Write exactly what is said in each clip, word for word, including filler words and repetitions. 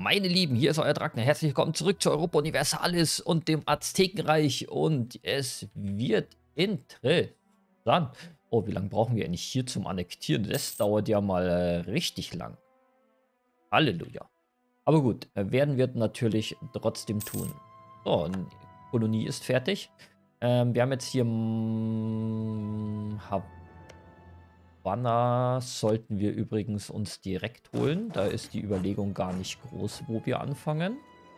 Meine Lieben, hier ist euer Dragner. Herzlich willkommen zurück zu Europa Universalis und dem Aztekenreich. Und es wird interessant. Oh, wie lange brauchen wir eigentlich hier zum Annektieren? Das dauert ja mal äh, richtig lang. Halleluja. Aber gut, äh, werden wir natürlich trotzdem tun. So, die Kolonie ist fertig. Ähm, wir haben jetzt hier mm, Havanna sollten wir übrigens uns direkt holen. Da ist die Überlegung gar nicht groß, wo wir anfangen.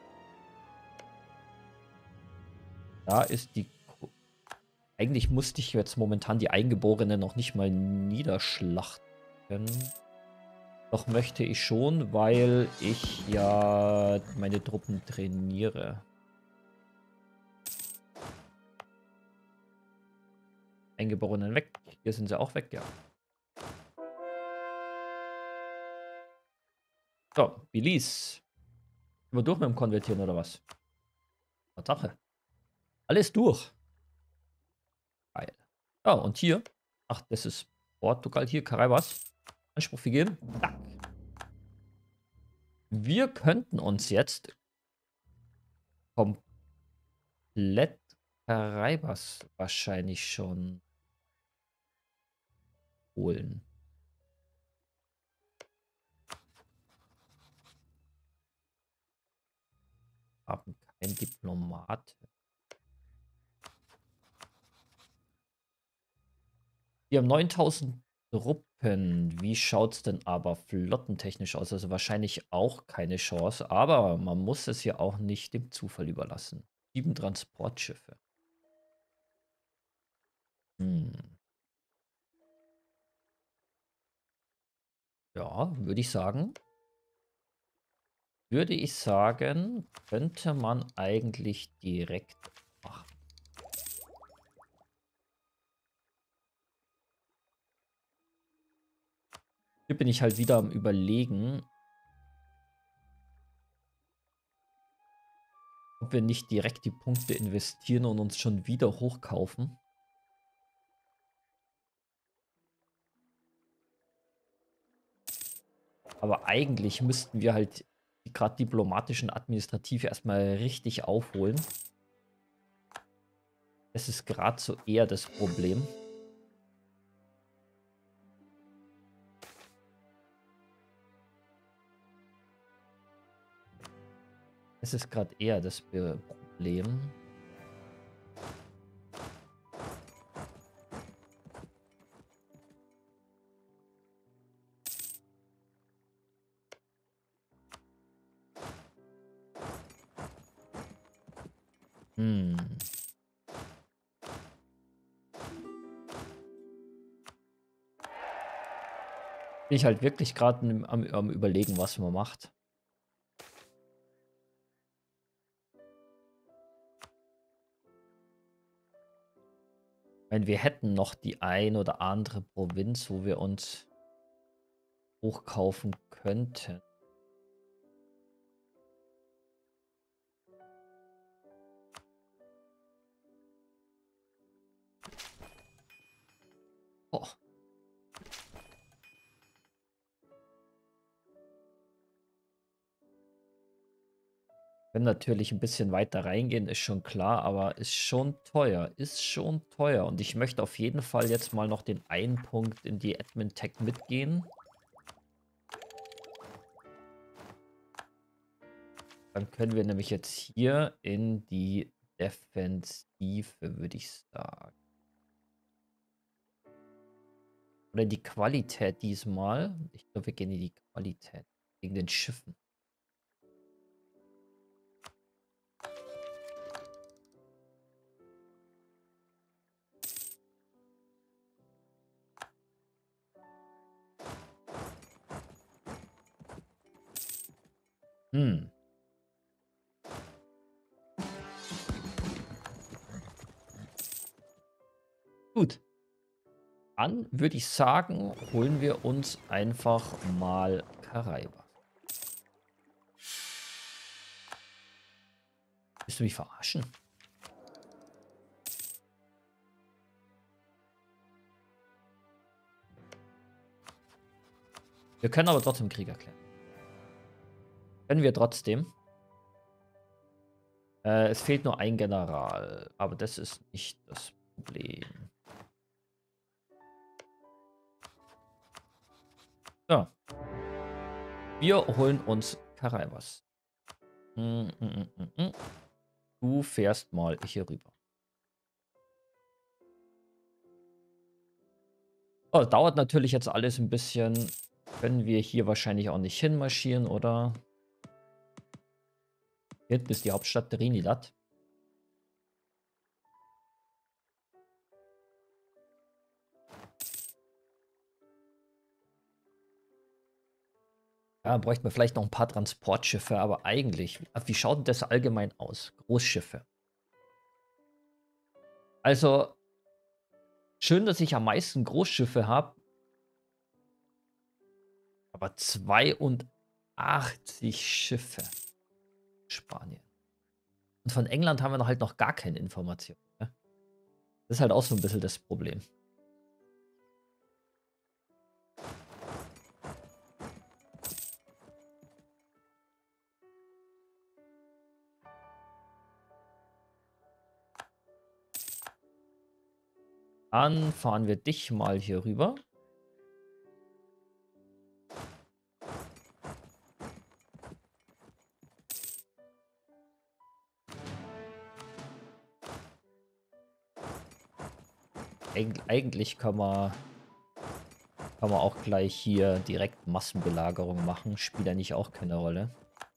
Da ist die... Ko- Eigentlich musste ich jetzt momentan die Eingeborenen noch nicht mal niederschlachten. Doch möchte ich schon, weil ich ja meine Truppen trainiere. Eingeborenen weg. Hier sind sie auch weg, ja. So, Belize. Sind wir durch mit dem Konvertieren oder was? Tatsache. Alles durch. Geil. Ja, und hier. Ach, das ist Portugal hier. Caribas. Anspruch vergeben. Zack. Wir könnten uns jetzt komplett Caribas wahrscheinlich schon holen. Haben kein Diplomat. Wir haben neuntausend Truppen. Wie schaut es denn aber flottentechnisch aus? Also wahrscheinlich auch keine Chance. Aber man muss es ja auch nicht dem Zufall überlassen. Sieben Transportschiffe. Hm. Ja, würde ich sagen. Würde ich sagen, könnte man eigentlich direkt machen. Hier bin ich halt wieder am Überlegen, ob wir nicht direkt die Punkte investieren und uns schon wieder hochkaufen. Aber eigentlich müssten wir halt gerade diplomatisch und administrativ erstmal richtig aufholen. Das ist gerade so eher das Problem. Das ist gerade eher das Be- Problem. Hm. Bin ich halt wirklich gerade am, am Überlegen, was man macht. Ich meine, wir hätten noch die ein oder andere Provinz, wo wir uns hochkaufen könnten. Oh. Können natürlich ein bisschen weiter reingehen, ist schon klar, aber ist schon teuer. Ist schon teuer. Und ich möchte auf jeden Fall jetzt mal noch den einen Punkt in die Admin Tech mitgehen. Dann können wir nämlich jetzt hier in die Defensive, würde ich sagen. Oder die Qualität diesmal. Ich glaube, wir gehen in die Qualität. Wegen den Schiffen. Hm. Gut. Dann würde ich sagen, holen wir uns einfach mal Caraiba. Willst du mich verarschen? Wir können aber trotzdem Krieg erklären. Können wir trotzdem. Äh, es fehlt nur ein General, aber das ist nicht das Problem. Ja. Wir holen uns Karaibas. Mm, mm, mm, mm, mm. Du fährst mal hier rüber. Oh, das dauert natürlich jetzt alles ein bisschen. Können wir hier wahrscheinlich auch nicht hinmarschieren, oder? Hinten ist die Hauptstadt Trinidad. Ja, bräuchten wir vielleicht noch ein paar Transportschiffe, aber eigentlich, wie schaut denn das allgemein aus? Großschiffe. Also, schön, dass ich am meisten Großschiffe habe, aber zweiundachtzig Schiffe. Spanien. Und von England haben wir noch halt noch gar keine Informationen. Ne? Das ist halt auch so ein bisschen das Problem. Dann fahren wir dich mal hier rüber. Eig eigentlich kann man, kann man auch gleich hier direkt Massenbelagerung machen. Spielt eigentlich auch keine Rolle.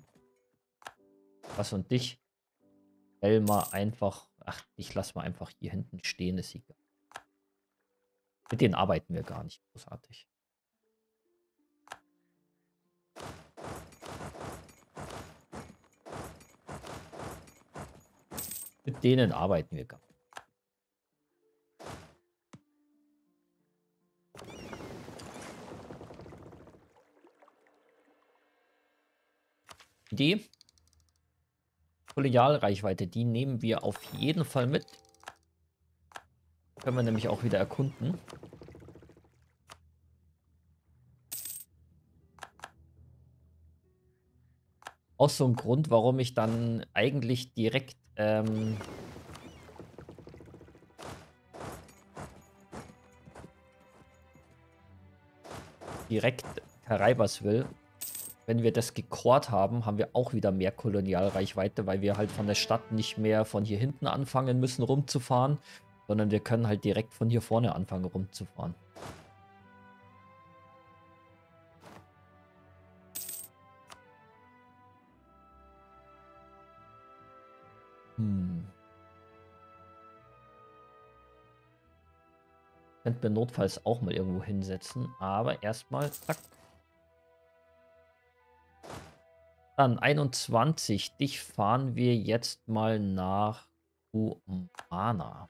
Was und dich? Elmar einfach. Ach, ich lasse mal einfach hier hinten stehen, ist egal. Mit denen arbeiten wir gar nicht großartig. Mit denen arbeiten wir gar nicht. Die Kolonialreichweite, die nehmen wir auf jeden Fall mit. Können wir nämlich auch wieder erkunden. Auch so ein Grund, warum ich dann eigentlich direkt ähm, direkt Karaibas will. Wenn wir das gecort haben, haben wir auch wieder mehr Kolonialreichweite, weil wir halt von der Stadt nicht mehr von hier hinten anfangen müssen rumzufahren, sondern wir können halt direkt von hier vorne anfangen rumzufahren. Hm. Könnten wir notfalls auch mal irgendwo hinsetzen, aber erstmal, zack. Dann einundzwanzig, dich fahren wir jetzt mal nach Umana.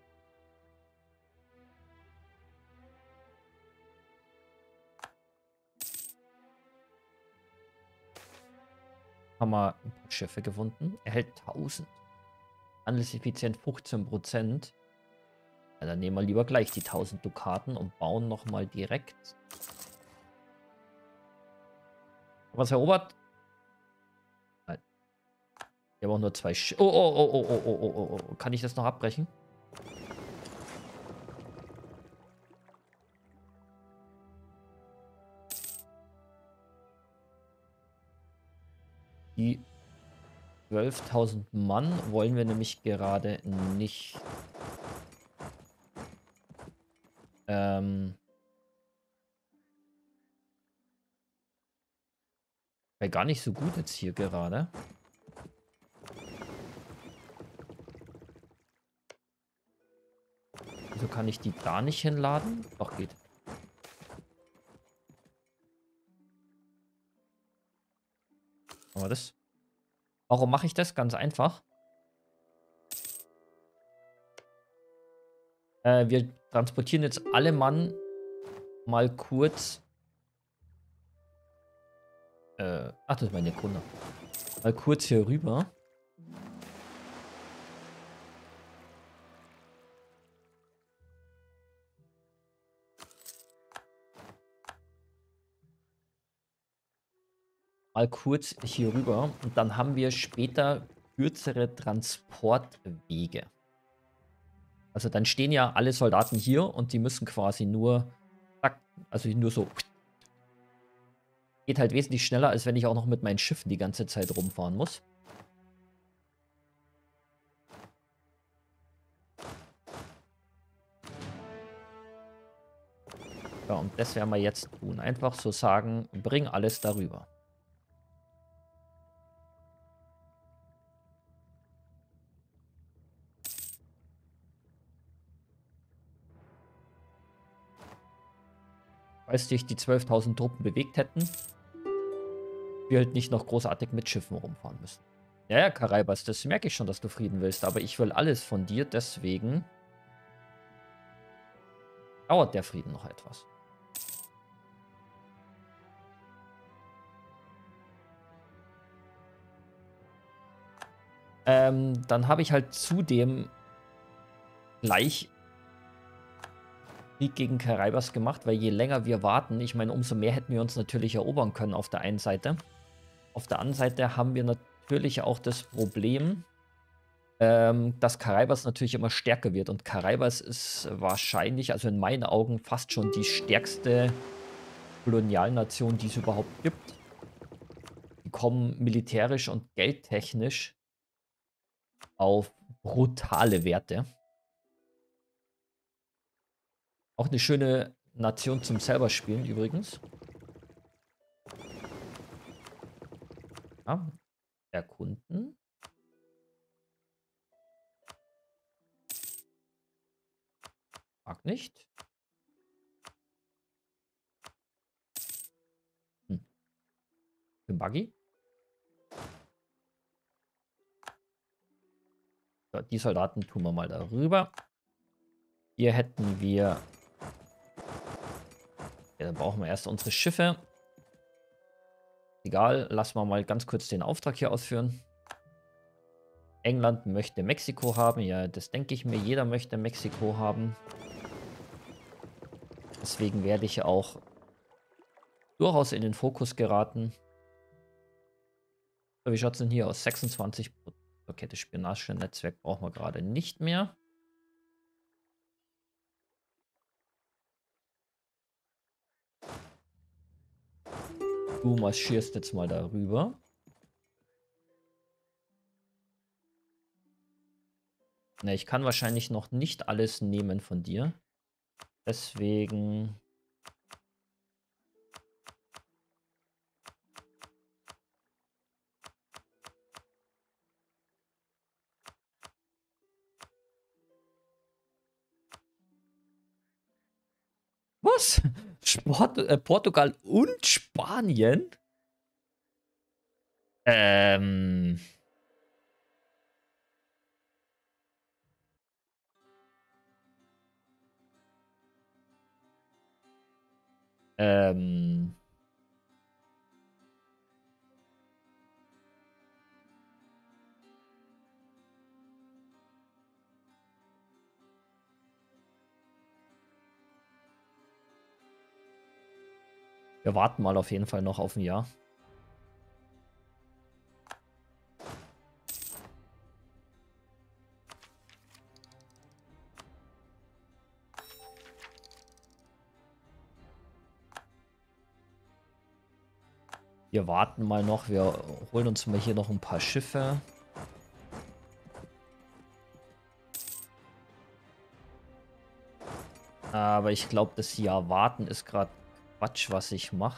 Haben wir ein paar Schiffe gefunden. Erhält tausend. Handelseffizient fünfzehn Prozent. Ja, dann nehmen wir lieber gleich die tausend Dukaten und bauen nochmal direkt. Was erobert? Nein. Wir haben auch nur zwei Sch Oh, oh, oh, oh, oh, oh, oh, oh, oh. Kann ich das noch abbrechen? Die zwölftausend Mann wollen wir nämlich gerade nicht. Ähm. Wäre gar nicht so gut jetzt hier gerade. Wieso kann ich die da nicht hinladen? Doch, geht. Aber das. Warum mache ich das? Ganz einfach. Äh, wir transportieren jetzt alle Mann mal kurz. Äh, ach, das ist meine Kunde. Mal kurz hier rüber. mal kurz hier rüber und dann haben wir später kürzere Transportwege. Also dann stehen ja alle Soldaten hier und die müssen quasi nur, zack, also nur so. Geht halt wesentlich schneller, als wenn ich auch noch mit meinen Schiffen die ganze Zeit rumfahren muss. Ja, und das werden wir jetzt tun. Einfach so sagen, bring alles darüber. Falls sich die zwölftausend Truppen bewegt hätten, wir halt nicht noch großartig mit Schiffen rumfahren müssen. Ja, ja, Karaibas, das merke ich schon, dass du Frieden willst, aber ich will alles von dir, deswegen dauert der Frieden noch etwas. Ähm, dann habe ich halt zudem gleich Krieg gegen Karaibas gemacht, weil je länger wir warten, ich meine, umso mehr hätten wir uns natürlich erobern können auf der einen Seite. Auf der anderen Seite haben wir natürlich auch das Problem, ähm, dass Karaibas natürlich immer stärker wird. Und Karaibas ist wahrscheinlich, also in meinen Augen, fast schon die stärkste Kolonialnation, die es überhaupt gibt. Die kommen militärisch und geldtechnisch auf brutale Werte. Auch eine schöne Nation zum selber spielen übrigens. Ja, erkunden. Mag nicht. Hm. Für Buggy. So, die Soldaten tun wir mal darüber. Hier hätten wir... Ja, dann brauchen wir erst unsere Schiffe. Egal, lassen wir mal ganz kurz den Auftrag hier ausführen. England möchte Mexiko haben. Ja, das denke ich mir. Jeder möchte Mexiko haben. Deswegen werde ich auch durchaus in den Fokus geraten. So, wie schaut es denn hier aus? sechsundzwanzig Prozent. Okay, das Spionagenetzwerk brauchen wir gerade nicht mehr. Du marschierst jetzt mal darüber. Ne, ich kann wahrscheinlich noch nicht alles nehmen von dir. Deswegen... Was? Sport, äh, Portugal und Spanien? Ähm... Ähm... Wir warten mal auf jeden Fall noch auf ein Jahr. Wir warten mal noch. Wir holen uns mal hier noch ein paar Schiffe. Aber ich glaube, das Jahr warten ist gerade Quatsch, was ich mache.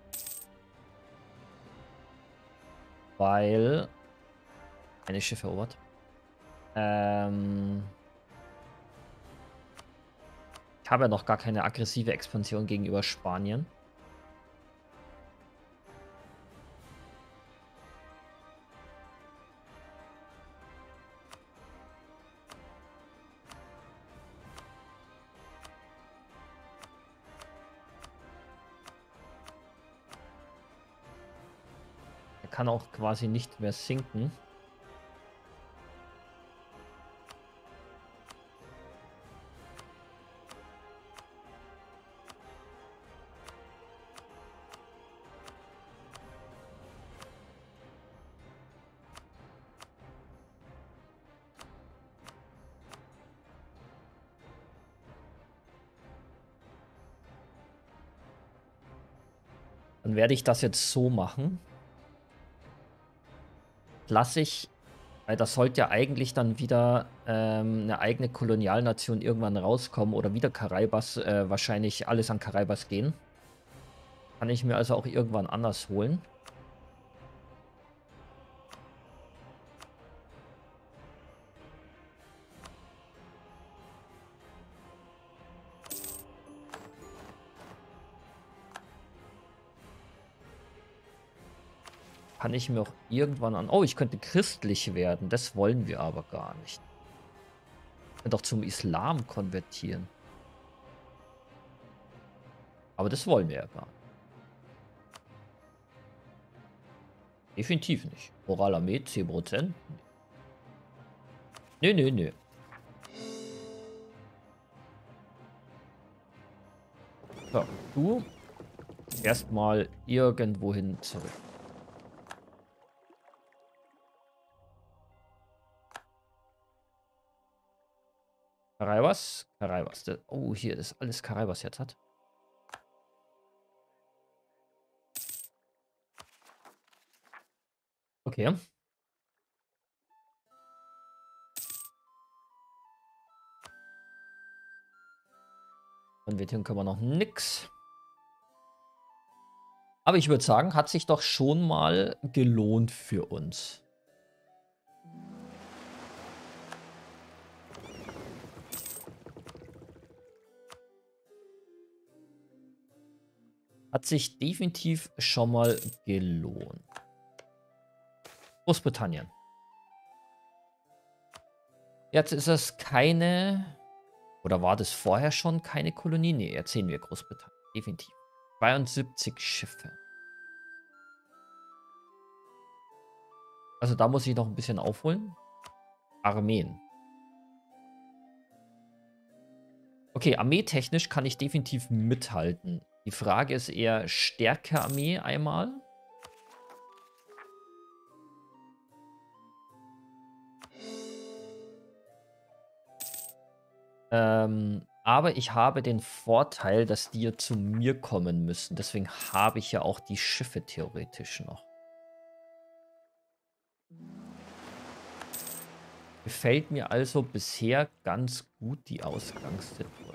Weil... Eine Schiffe erobert. Ähm... Ich habe ja noch gar keine aggressive Expansion gegenüber Spanien. Er kann auch quasi nicht mehr sinken. Dann werde ich das jetzt so machen. Lasse ich, weil das sollte ja eigentlich dann wieder ähm, eine eigene Kolonialnation irgendwann rauskommen oder wieder Karaibas, äh, wahrscheinlich alles an Karaibas gehen. Kann ich mir also auch irgendwann anders holen. Kann ich mir auch irgendwann an... Oh, ich könnte christlich werden. Das wollen wir aber gar nicht. Ich könnte auch zum Islam konvertieren. Aber das wollen wir ja gar nicht. Definitiv nicht. Moralarmee, zehn Prozent. Nö, nö, nö. So, du erstmal irgendwohin zurück. Karaibas? Karaibas. Das, oh, hier ist alles Karaibas jetzt hat. Okay. Konvertieren können wir noch nix. Aber ich würde sagen, hat sich doch schon mal gelohnt für uns. Hat sich definitiv schon mal gelohnt. Großbritannien. Jetzt ist es keine... Oder war das vorher schon keine Kolonie? Nee, jetzt sehen wir Großbritannien. Definitiv. zweiundsiebzig Schiffe. Also da muss ich noch ein bisschen aufholen. Armeen. Okay, armeetechnisch kann ich definitiv mithalten. Die Frage ist eher Stärke Armee einmal. Ähm, aber ich habe den Vorteil, dass die zu mir kommen müssen. Deswegen habe ich ja auch die Schiffe theoretisch noch. Gefällt mir also bisher ganz gut die Ausgangssituation.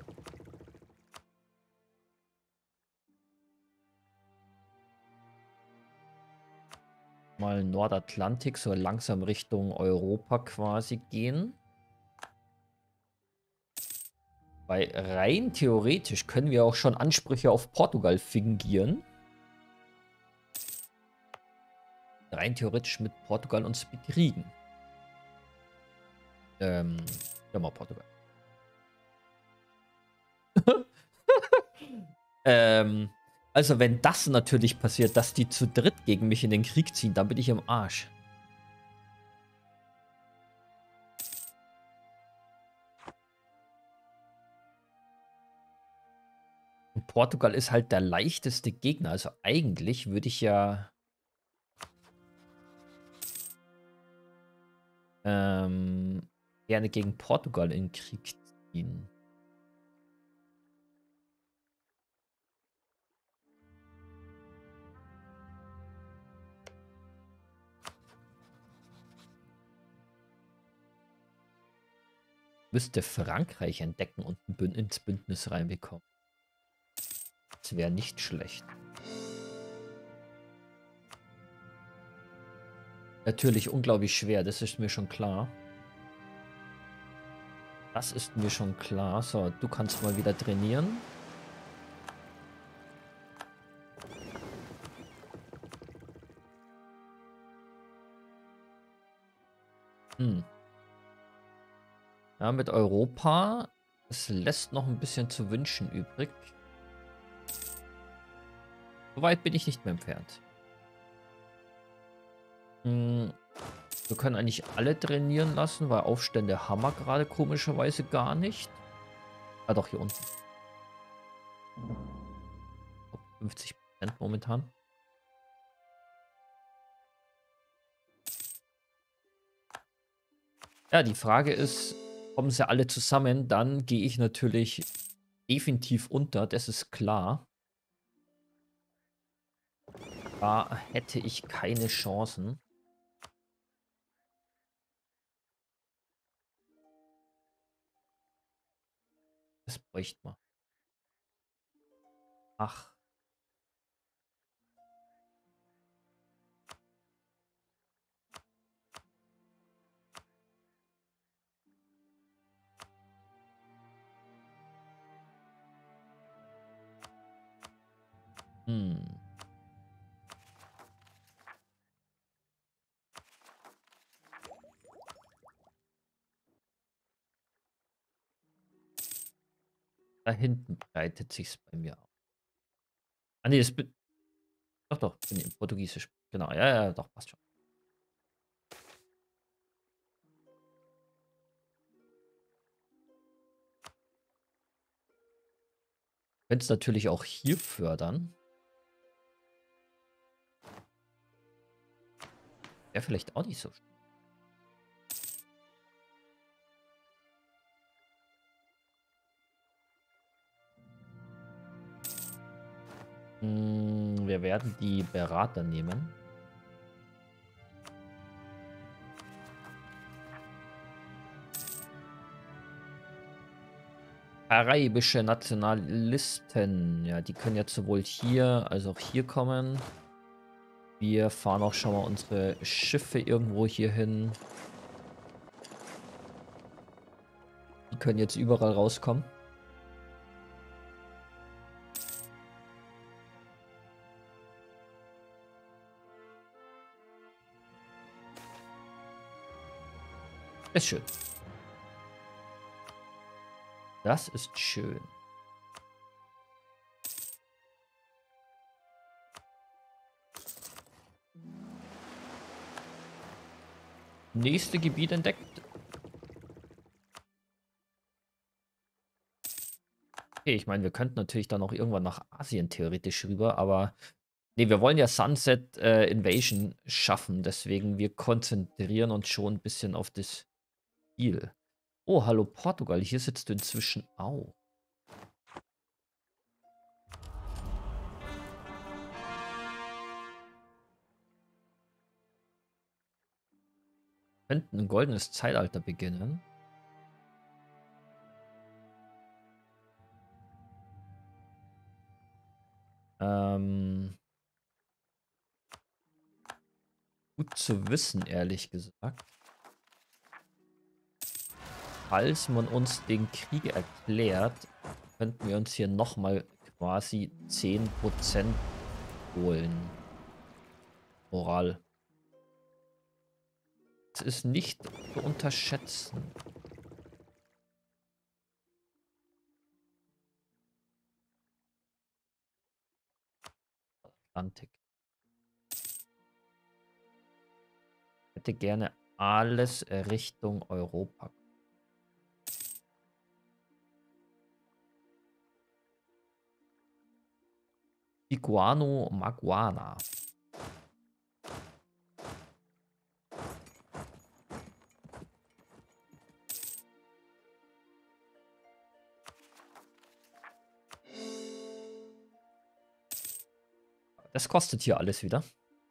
Mal Nordatlantik, so langsam Richtung Europa quasi gehen. Weil rein theoretisch können wir auch schon Ansprüche auf Portugal fingieren. Rein theoretisch mit Portugal uns bekriegen. Ähm, ja mal Portugal. ähm, also wenn das natürlich passiert, dass die zu dritt gegen mich in den Krieg ziehen, dann bin ich im Arsch. Und Portugal ist halt der leichteste Gegner. Also eigentlich würde ich ja... Ähm, gerne gegen Portugal in den Krieg ziehen. Müsste Frankreich entdecken und ein Bünd ins Bündnis reinbekommen. Das wäre nicht schlecht. Natürlich unglaublich schwer, das ist mir schon klar. Das ist mir schon klar. So, du kannst mal wieder trainieren. Hm. Ja, mit Europa. Es lässt noch ein bisschen zu wünschen übrig. Soweit bin ich nicht mehr entfernt. Hm. Wir können eigentlich alle trainieren lassen, weil Aufstände haben wir gerade komischerweise gar nicht. Ah doch, hier unten. fünfzig Prozent momentan. Ja, die Frage ist, kommen sie alle zusammen, dann gehe ich natürlich definitiv unter, das ist klar. Da hätte ich keine Chancen. Das bräuchte man. Ach. Hm. Da hinten breitet sich's bei mir aus. Ah ne, das bin doch, doch, bin im Portugiesisch. Genau, ja, ja, doch, passt schon. Könnt's natürlich auch hier fördern. Wäre vielleicht auch nicht so. Hm, wir werden die Berater nehmen. Karibische Nationalisten. Ja, die können jetzt sowohl hier als auch hier kommen. Wir fahren auch schon mal unsere Schiffe irgendwo hier hin. Die können jetzt überall rauskommen. Ist schön. Das ist schön. Nächste Gebiet entdeckt. Okay, ich meine, wir könnten natürlich dann auch irgendwann nach Asien theoretisch rüber, aber nee, wir wollen ja Sunset äh, Invasion schaffen, deswegen wir konzentrieren uns schon ein bisschen auf das Ziel. Oh, hallo Portugal, hier sitzt du inzwischen auch. Wir könnten ein goldenes Zeitalter beginnen. Ähm, gut zu wissen, ehrlich gesagt. Falls man uns den Krieg erklärt, könnten wir uns hier nochmal quasi zehn Prozent holen. Moral. Das ist nicht zu unterschätzen. Atlantik. Ich hätte gerne alles Richtung Europa. Iguano Maguana. Das kostet hier alles wieder.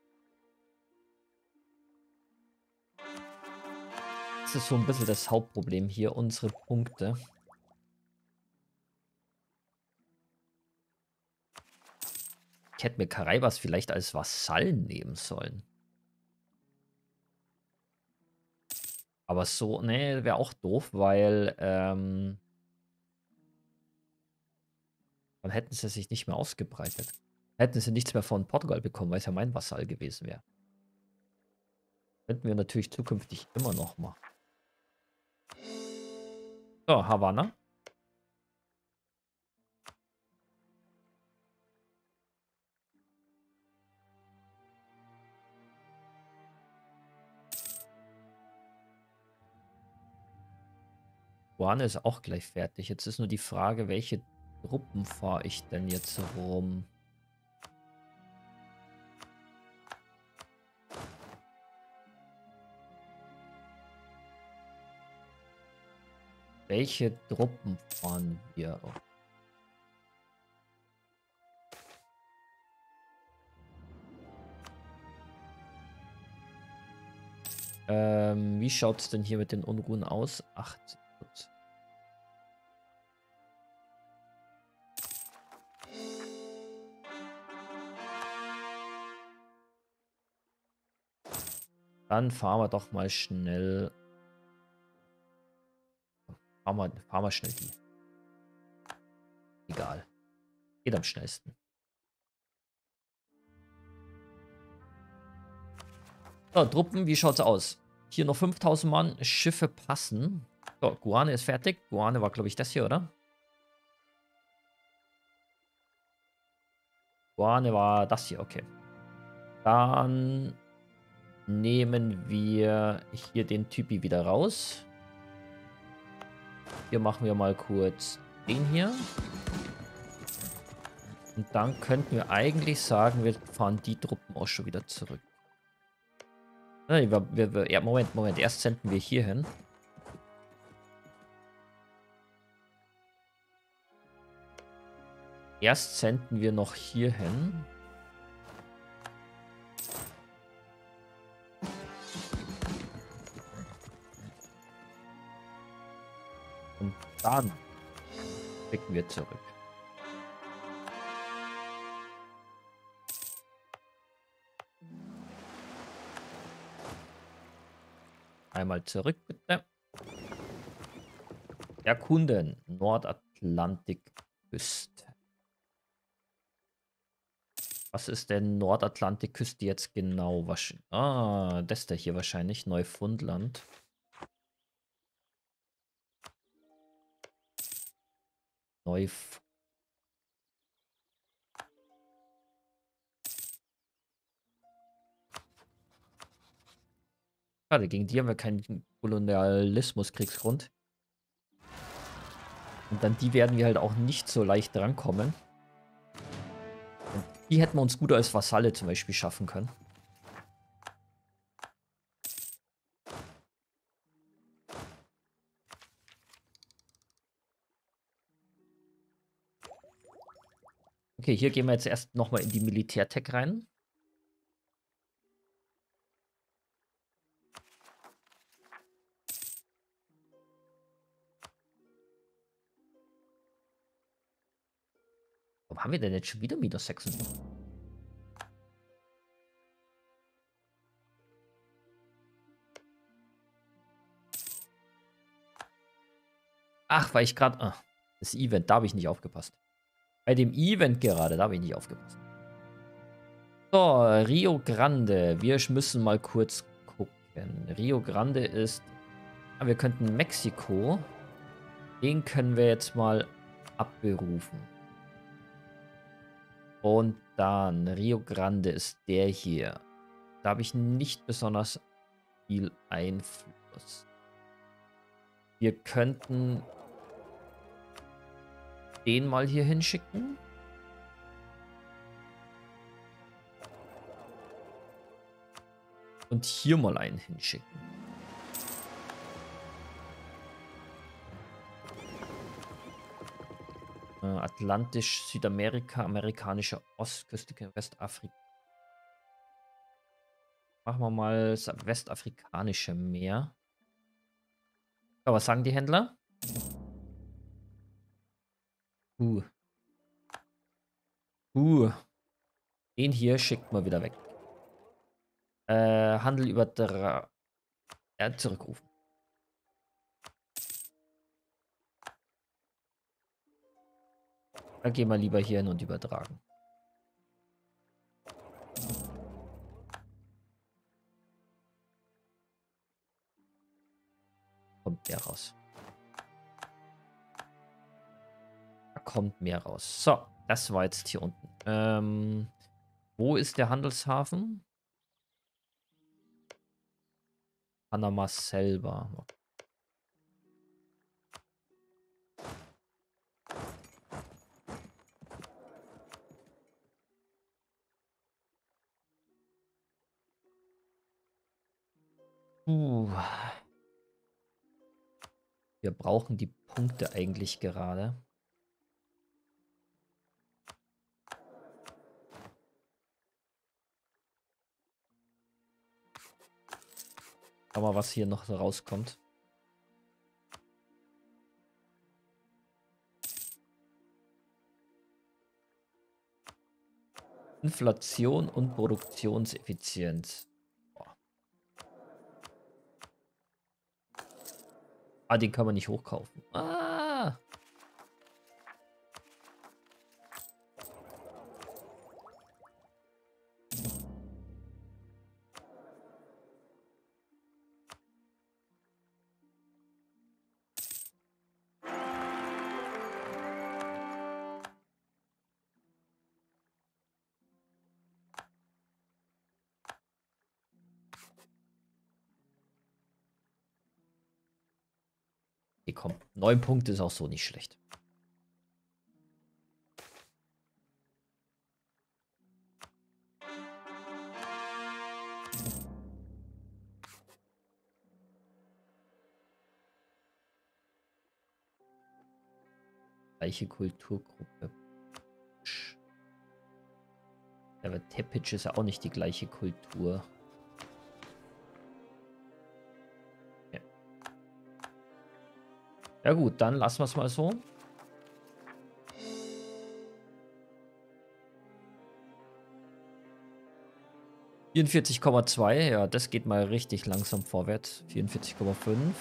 Das ist so ein bisschen das Hauptproblem hier, unsere Punkte. Ich hätte mir Karaibas vielleicht als Vasallen nehmen sollen. Aber so, nee, wäre auch doof, weil ähm, dann hätten sie sich nicht mehr ausgebreitet. Hätten sie nichts mehr von Portugal bekommen, weil es ja mein Vasall gewesen wäre. Könnten wir natürlich zukünftig immer noch machen. So, Havanna. Guane ist auch gleich fertig. Jetzt ist nur die Frage, welche Truppen fahre ich denn jetzt rum? Welche Truppen fahren wir? Ähm, wie schaut es denn hier mit den Unruhen aus? Acht. Gut. Dann fahren wir doch mal schnell. Fahren wir, fahren wir schnell die. Egal. Geht am schnellsten. So, Truppen, wie schaut's aus? Hier noch fünftausend Mann, Schiffe passen. So, Guane ist fertig. Guane war, glaube ich, das hier, oder? Guane war das hier, okay. Dann nehmen wir hier den Typi wieder raus. Hier machen wir mal kurz den hier. Und dann könnten wir eigentlich sagen, wir fahren die Truppen auch schon wieder zurück. Nee, wir, wir, wir, ja, Moment, Moment. Erst senden wir hier hin. Erst senden wir noch hier hin. Und dann schicken wir zurück. Einmal zurück, bitte. Erkunden. Nordatlantikküste. Was ist denn Nordatlantikküste jetzt genau? Was, ah, das da hier wahrscheinlich. Neufundland. Neuf. Schade, gegen die haben wir keinen Kolonialismus-Kriegsgrund. Und dann die werden wir halt auch nicht so leicht drankommen. Und die hätten wir uns gut als Vasalle zum Beispiel schaffen können. Okay, hier gehen wir jetzt erst nochmal in die Militärtech rein. Warum haben wir denn jetzt schon wieder minus sechs? Ach, weil ich gerade... Ah, das Event, da habe ich nicht aufgepasst. Bei dem Event gerade, da habe ich nicht aufgepasst. So, Rio Grande. Wir müssen mal kurz gucken. Rio Grande ist... Ah, wir könnten Mexiko. Den können wir jetzt mal abberufen. Und dann Rio Grande ist der hier. Da habe ich nicht besonders viel Einfluss. Wir könnten den mal hier hinschicken. Und hier mal einen hinschicken. Äh, Atlantisch, Südamerika, amerikanische Ostküste, Westafrika. Machen wir mal das westafrikanische Meer. Ja, was sagen die Händler? Uh. Uh. Den hier schickt man wieder weg. Äh, Handel über drei. Ja, zurückrufen. Dann gehen wir lieber hier hin und übertragen. Kommt mehr raus. Da kommt mehr raus. So, das war jetzt hier unten. Ähm, wo ist der Handelshafen? Panama selber. Uh. Wir brauchen die Punkte eigentlich gerade. Schau mal, was hier noch so rauskommt. Inflation und Produktionseffizienz. Boah. Ah, den kann man nicht hochkaufen. Ah. Okay, komm. Neun Punkte ist auch so nicht schlecht. Gleiche Kulturgruppe. Aber Tepic ist ja auch nicht die gleiche Kultur. Ja, ja gut, dann lassen wir es mal so. vierundvierzig Komma zwei, ja, das geht mal richtig langsam vorwärts. vierundvierzig Komma fünf.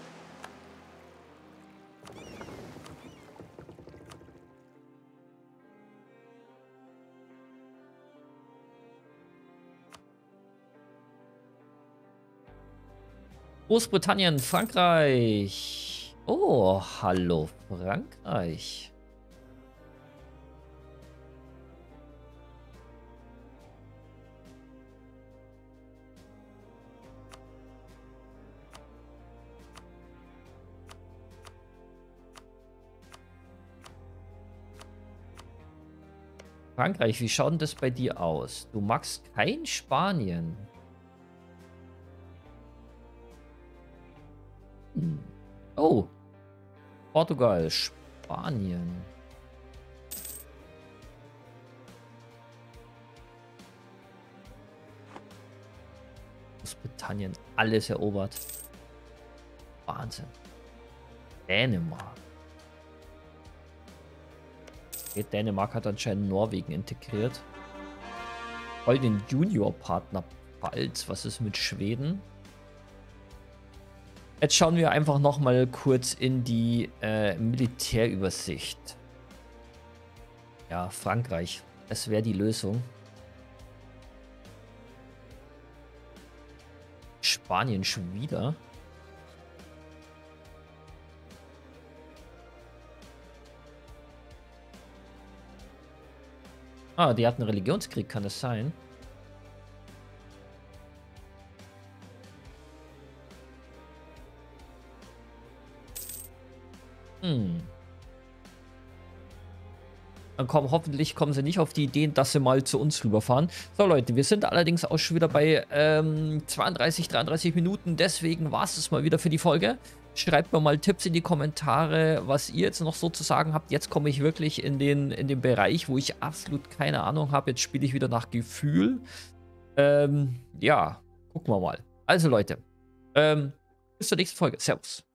Großbritannien, Frankreich. Oh, hallo Frankreich. Frankreich, wie schaut denn das bei dir aus? Du magst kein Spanien. Hm. Oh. Portugal, Spanien. Großbritannien, alles erobert. Wahnsinn. Dänemark. Okay, Dänemark hat anscheinend Norwegen integriert. Voll den Junior-Partner Pfalz. Was ist mit Schweden? Jetzt schauen wir einfach noch mal kurz in die äh, Militärübersicht. Ja, Frankreich. Das wäre die Lösung. Spanien schon wieder. Ah, die hatten einen Religionskrieg, kann das sein? Hm. Dann kommen, hoffentlich kommen sie nicht auf die Ideen, dass sie mal zu uns rüberfahren. So Leute, wir sind allerdings auch schon wieder bei ähm, zweiunddreißig, dreiunddreißig Minuten. Deswegen war es das mal wieder für die Folge. Schreibt mir mal Tipps in die Kommentare, was ihr jetzt noch so zu sagen habt. Jetzt komme ich wirklich in den, in den Bereich, wo ich absolut keine Ahnung habe. Jetzt spiele ich wieder nach Gefühl. Ähm, ja, gucken wir mal. Also Leute, ähm, bis zur nächsten Folge. Servus.